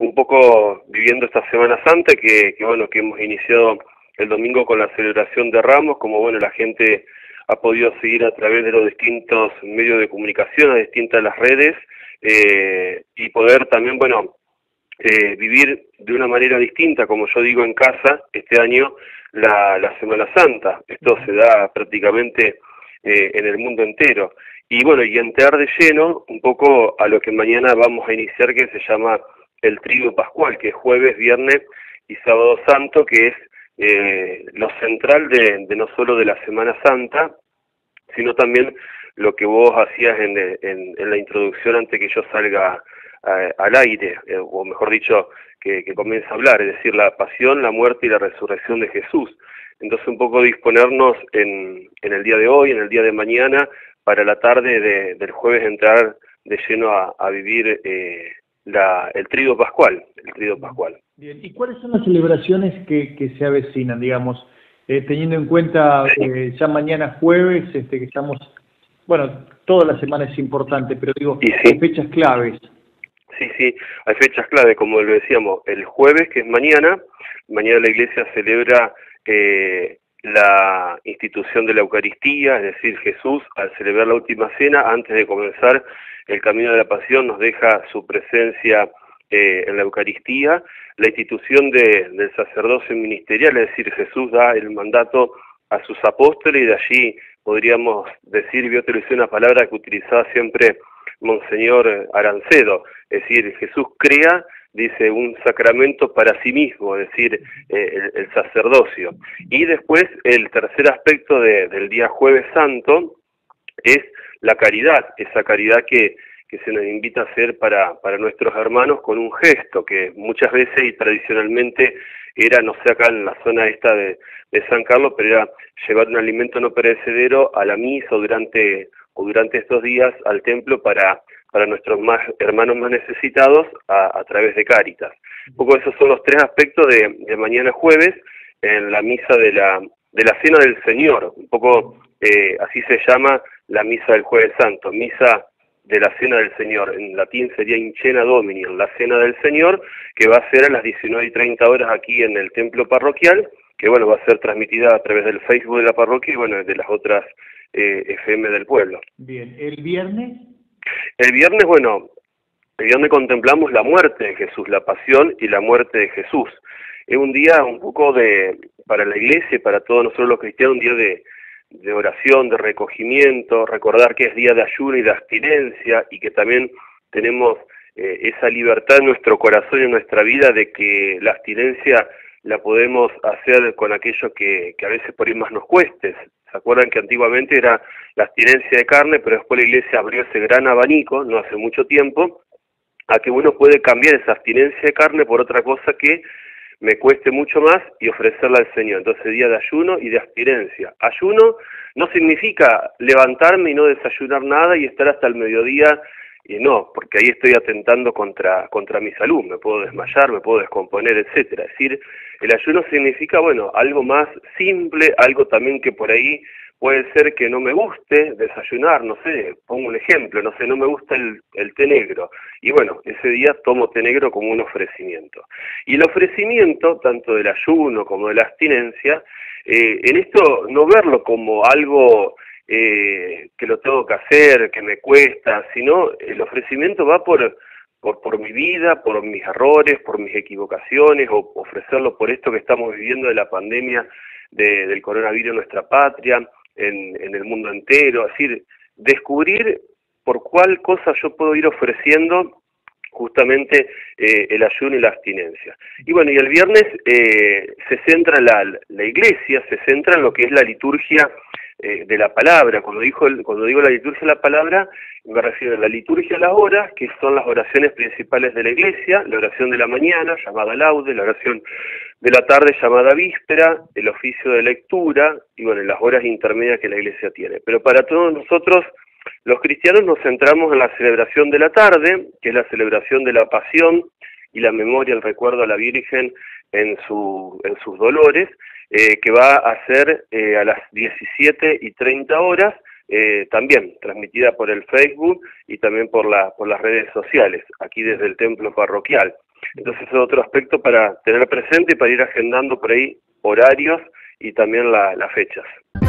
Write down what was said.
un poco viviendo esta Semana Santa bueno, que hemos iniciado el domingo con la celebración de Ramos, como bueno, la gente ha podido seguir a través de los distintos medios de comunicación, a distintas las redes, y poder también, bueno, vivir de una manera distinta, como yo digo, en casa, este año, la Semana Santa. Esto se da prácticamente en el mundo entero. Y bueno, y entrar de lleno un poco a lo que mañana vamos a iniciar, que se llama el Triduo Pascual, que es jueves, viernes y sábado santo, que es lo central de no solo de la Semana Santa, sino también lo que vos hacías en la introducción antes que yo salga al aire, o mejor dicho, que comience a hablar, es decir, la pasión, la muerte y la resurrección de Jesús. Entonces un poco disponernos en el día de hoy, en el día de mañana, para la tarde del jueves entrar de lleno a vivir el Triduo Pascual, el Triduo Pascual. Bien, ¿y cuáles son las celebraciones que se avecinan, digamos, teniendo en cuenta ya mañana jueves, que estamos, bueno, toda la semana es importante, pero digo, sí, hay fechas claves? Sí, hay fechas clave, como lo decíamos, el jueves, que es mañana la Iglesia celebra la institución de la Eucaristía, es decir, Jesús, al celebrar la última cena, antes de comenzar el camino de la pasión, nos deja su presencia en la Eucaristía, la institución del sacerdocio ministerial, es decir, Jesús da el mandato a sus apóstoles, y de allí podríamos decir, yo utilicé una palabra que utilizaba siempre Monseñor Arancedo, es decir, Jesús crea, dice, un sacramento para sí mismo, es decir, el sacerdocio. Y después el tercer aspecto del día Jueves Santo es la caridad, esa caridad que se nos invita a hacer para nuestros hermanos con un gesto que muchas veces y tradicionalmente era, no sé, acá en la zona esta de San Carlos, pero era llevar un alimento no perecedero a la misa o durante estos días al templo para nuestros hermanos más necesitados a través de Cáritas. Un poco esos son los tres aspectos de mañana jueves en la misa de la Cena del Señor, un poco así se llama la misa del Jueves Santo, misa de la Cena del Señor, en latín sería In Cena Domini, la Cena del Señor, que va a ser a las 19:30 horas aquí en el templo parroquial, que bueno, va a ser transmitida a través del Facebook de la parroquia y bueno, de las otras FM del pueblo. Bien, ¿el viernes? El viernes, bueno, el viernes contemplamos la muerte de Jesús, la pasión y la muerte de Jesús. Es un día un poco para la iglesia, para todos nosotros los cristianos, un día de oración, de recogimiento, recordar que es día de ayuno y de abstinencia, y que también tenemos esa libertad en nuestro corazón y en nuestra vida de que la abstinencia la podemos hacer con aquello que a veces por ahí más nos cueste. ¿Se acuerdan que antiguamente era la abstinencia de carne, pero después la iglesia abrió ese gran abanico, no hace mucho tiempo, a que uno puede cambiar esa abstinencia de carne por otra cosa que me cueste mucho más y ofrecerla al Señor? Entonces, día de ayuno y de abstinencia. Ayuno no significa levantarme y no desayunar nada y estar hasta el mediodía, y no, porque ahí estoy atentando contra mi salud, me puedo desmayar, me puedo descomponer, etcétera. Es decir, el ayuno significa, bueno, algo más simple, algo también que por ahí puede ser que no me guste desayunar, no sé, pongo un ejemplo, no sé, no me gusta el té negro, y bueno, ese día tomo té negro como un ofrecimiento. Y el ofrecimiento, tanto del ayuno como de la abstinencia, en esto no verlo como algo que lo tengo que hacer, que me cuesta, sino el ofrecimiento va por mi vida, por mis errores, por mis equivocaciones, o ofrecerlo por esto que estamos viviendo de la pandemia del coronavirus en nuestra patria, en el mundo entero. Es decir, descubrir por cuál cosa yo puedo ir ofreciendo justamente el ayuno y la abstinencia. Y bueno, y el viernes se centra la iglesia, se centra en lo que es la liturgia de la palabra. Cuando digo la liturgia de la palabra, me refiero a la liturgia de las horas, que son las oraciones principales de la iglesia, la oración de la mañana, llamada laude, la oración de la tarde, llamada víspera, el oficio de lectura, y bueno, las horas intermedias que la iglesia tiene. Pero para todos nosotros, los cristianos, nos centramos en la celebración de la tarde, que es la celebración de la pasión y la memoria, el recuerdo a la Virgen en sus dolores, que va a ser a las 17:30 horas, también transmitida por el Facebook y también por las redes sociales, aquí desde el templo parroquial. Entonces es otro aspecto para tener presente y para ir agendando por ahí horarios y también las fechas.